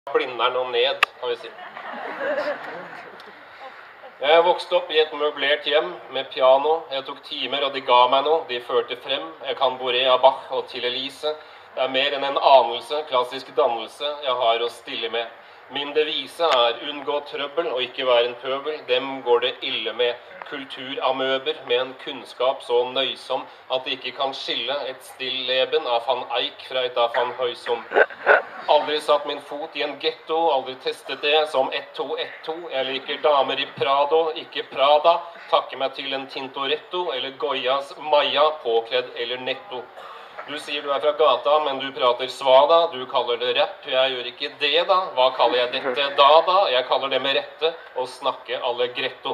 blinderen og ned, kan vi si. Jeg vokste opp i et møblert hjem med piano. Jeg tok timer, og de ga meg noe. De førte frem. Jeg kan Boré av Bach og til Elise. Det er mer enn en anelse, klassisk dannelse, jeg har å stille med. Min devise er unngå trøbbel og ikke være en pøbel. Dem går det ille med. Kulturamøber med en kunnskap så nøysom at de ikke kan skille et stilleben av van Eyck fra et av van Høysom. Aldri satt min fot i en ghetto, aldri testet det som 1-2-1-2. Jeg liker damer i Prado, ikke Prada. Takker meg til en Tintoretto eller Goyas Maya, påkledd eller netto. Du sier du er fra gata, men du prater svada. Du kaller det rapp, jeg gjør ikke det da. Hva kaller jeg dette da? Jeg kaller det med rette å snakke allegretto.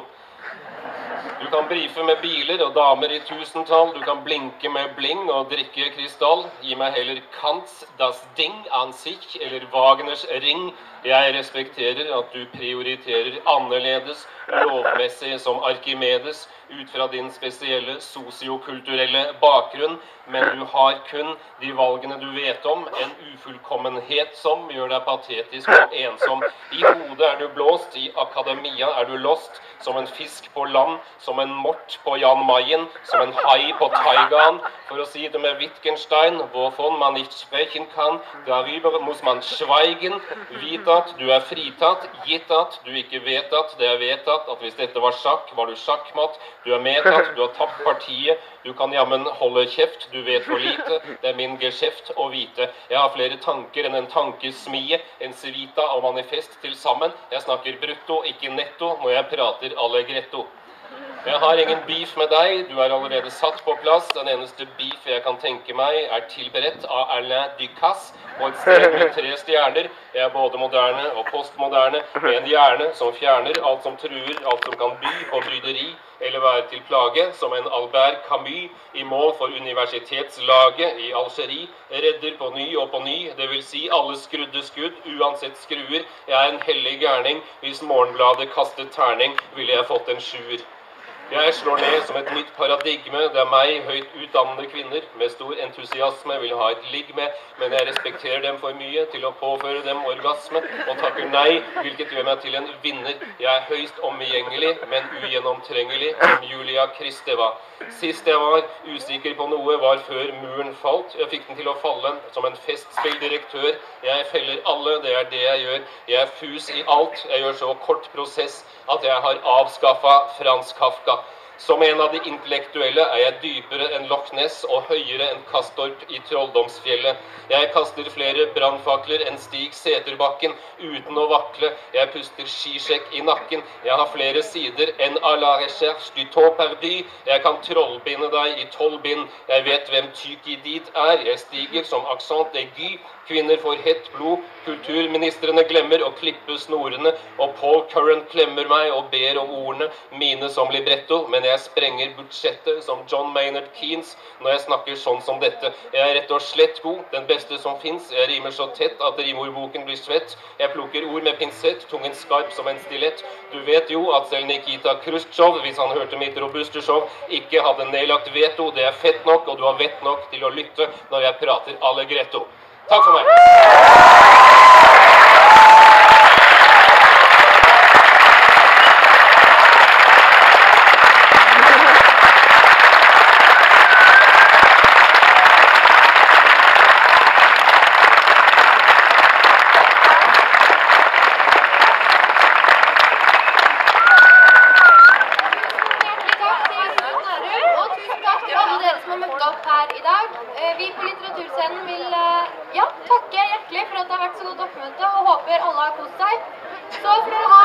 Du kan brife med biler og damer i tusentall. Du kan blinke med bling og drikke krystall. Gi meg heller Kants Das Ding an sich eller Wagners Ring. Jeg respekterer at du prioriterer annerledes, lovmessig som Arkimedes, ut fra din spesielle sosiokulturelle bakgrunn, men du har kun de valgene du vet om, en ufullkommenhet som gjør deg patetisk og ensom. I hodet er du blåst, i akademia er du lost, som en fisk på land, som en mort på Jan Mayen, som en hai på Taigan. For å si det med Wittgenstein, hvorfor man ikke sprechen kan, darüber muss man schweigen. Vit at du er fritatt, gitt at du ikke vet at det er vedtatt, at hvis dette var sjakk, var du sjakkmatt. Du er medtatt, du har tapt partiet, du kan jammen holde kjeft, du vet for lite, det er min geskjeft å vite. Jeg har flere tanker enn en tankesmie, en svita og manifest til sammen. Jeg snakker brutto, ikke netto, når jeg prater allegretto. Jeg har ingen beef med deg, du er allerede satt på plass. Den eneste beef jeg kan tenke meg er tilberedt av Alain Ducasse på et sted med 3 stjerner. Jeg er både moderne og postmoderne, med en hjerne som fjerner alt som truer, alt som kan by på bryderi, eller være til plage, som en Albert Camus i mål for universitetslaget i Algerie, redder på ny og på ny, det vil si alle skrudde skudd, uansett skruer. Jeg er en hellig gærning, hvis Morgenbladet kastet terning, ville jeg fått en 7. Jeg slår ned som et nytt paradigme. Det er meg, høyt utdannede kvinner, med stor entusiasme vil ha et ligg med, men jeg respekterer dem for mye til å påføre dem orgasme, og takker nei, hvilket gjør meg til en vinner. Jeg er høyst omgjengelig, men ugjennomtrengelig, som Julia Kristeva. Sist jeg var usikker på noe var før muren falt. Jeg fikk den til å falle som en festspilldirektør. Jeg feller alle, det er det jeg gjør. Jeg er fus i alt. Jeg gjør så kort prosess at jeg har avskaffet Frans Kafka. Som en av de intellektuelle er jeg dypere enn Loch Ness og høyere enn Kastorp i Trolldomsfjellet. Jeg kaster flere brannfakler enn Stig Seterbakken uten å vakle. Jeg puster skisjekk i nakken. Jeg har flere sider enn à la recherche du temps perdu. Jeg kan trollbinde deg i 12 bind. Jeg vet hvem Tykidid er. Jeg stiger som aksent aigu. Kvinner får hett blod. Kulturministrene glemmer å klippe snorene. Og Paul Curran klemmer meg og ber om ordene mine som libretto. Men jeg sprenger budsjettet som John Maynard Keynes når jeg snakker sånn som dette. Jeg er rett og slett god, den beste som finnes. Jeg rimer så tett at rimordboken blir svett. Jeg plukker ord med pinsett, tungen skarp som en stilett. Du vet jo at selv Nikita Khrushchev, hvis han hørte mitt robuste show, ikke hadde nedlagt veto. Det er fett nok, og du har vett nok til å lytte når jeg prater allegretto. Takk for meg. Vi på Litteraturscenen vil takke hjertelig for at det har vært så godt oppmøte, og håper alle har kost seg. Så for dere